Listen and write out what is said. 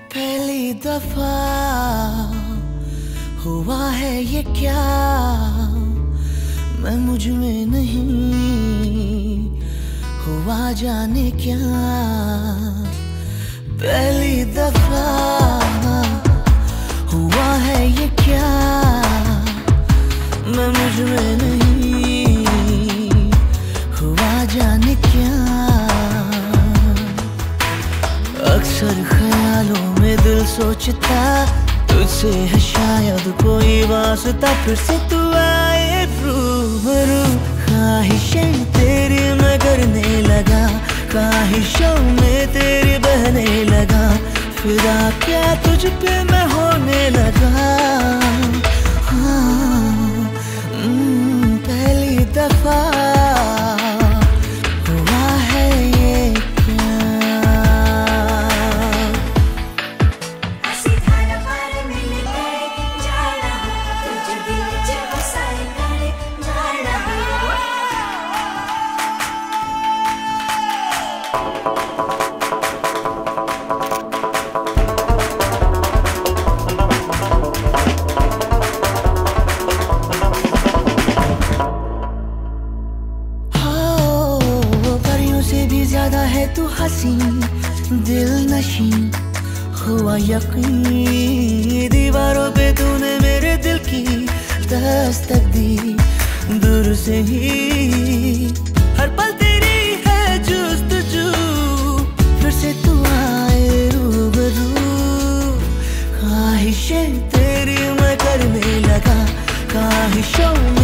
पहली दफा हुआ है ये क्या, मैं मुझ में नहीं हुआ जाने क्या। पहली दफा हुआ है ये क्या, मैं मुझ में नहीं हुआ जाने क्या। अक्सर ख्यालों में दिल सोचता तुझसे है शायद कोई वास्ता, फिर से तू आए रूबरू। ख्वाहिशें तेरी मैं करने लगा, ख्वाहिशों में तेरी बहने लगा, फिदा क्या तुझ पे मैं होने लगा। हाँ, पहली दफा ज्यादा है तू हसीन, दिल नशीन हुआ यकीन। दीवारों पे तूने मेरे दिल की दस्तक दी, दूर से ही हर पल तेरी है जुस्तजू, फिर से तू आए रूबरू। ख्वाहिशें तेरी मैं करने लगा, ख्वाहिशों